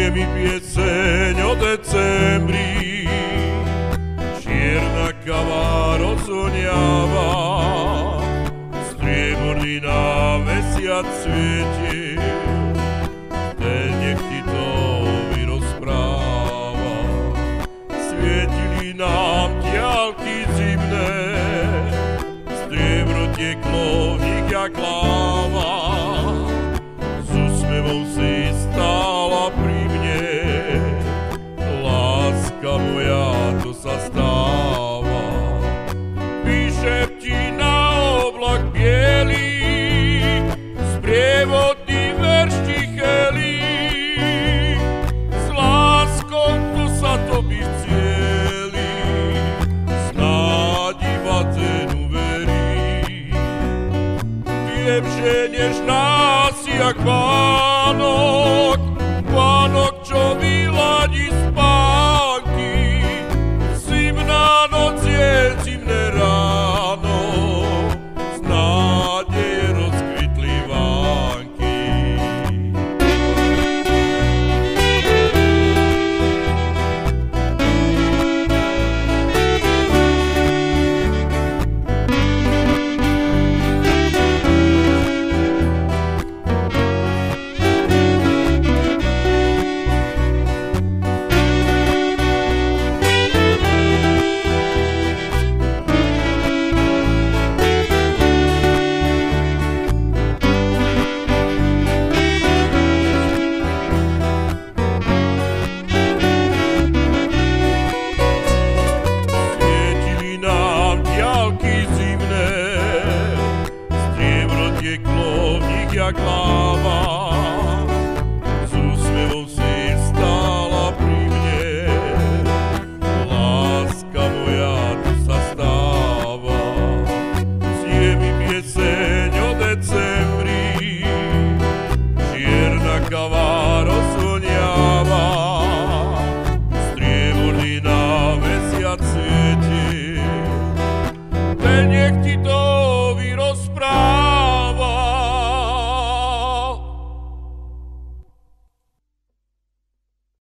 znie mi pieseň o decembri, čierna kava rozvoniava, strieborný na mesiac svietil, ten nech ti to vyrozpráva. Svietili nám diaľky zimné, striebro tieklo v nich jak láva, s úsmevom si stála pri mne, láska moja, to sa stáva. Vyšepti na oblak bielý, sprievodný verš tichely, s láskou to sa tobí vcieli, snáď iba ten uverí. Viem, že nežná si jak Vánok, Vánok, čo vyladí spánky. Zimná noc je zimné ráno, z nádeje rozkvitli vánky. Tieklo v nich jak láva,